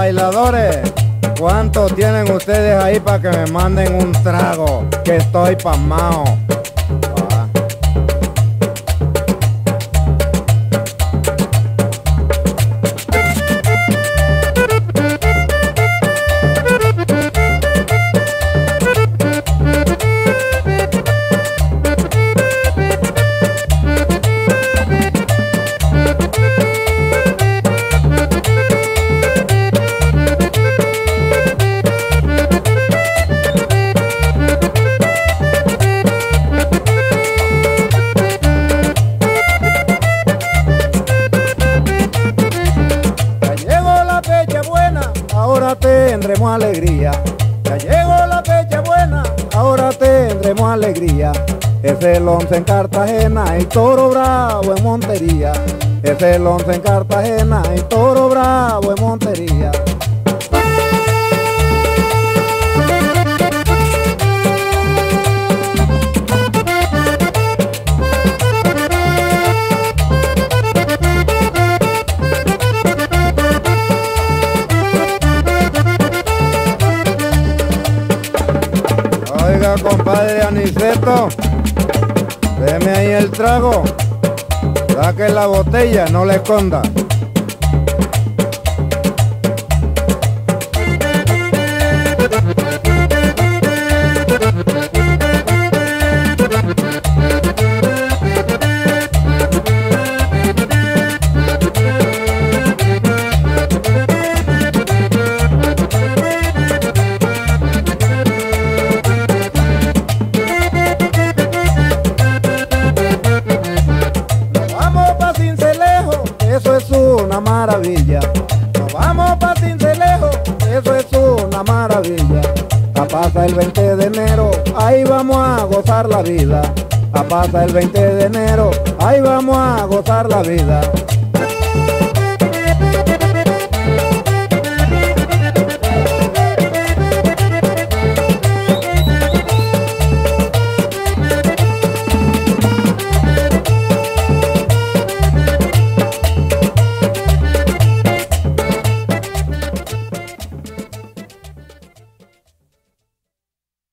Bailadores, ¿cuánto tienen ustedes ahí para que me manden un trago? Que estoy pasmao. Ahora tendremos alegría, ya llegó la fecha buena, ahora tendremos alegría. Es el 11 en Cartagena y Toro Bravo en Montería. Es el 11 en Cartagena y Toro Bravo en Montería. Oiga, compadre Aniceto, deme ahí el trago, saque la botella, no le esconda. Eso es una maravilla. Nos vamos pa' Cincelejo, eso es una maravilla. A pasa el 20 de enero, ahí vamos a gozar la vida. A pasa el 20 de enero, ahí vamos a gozar la vida.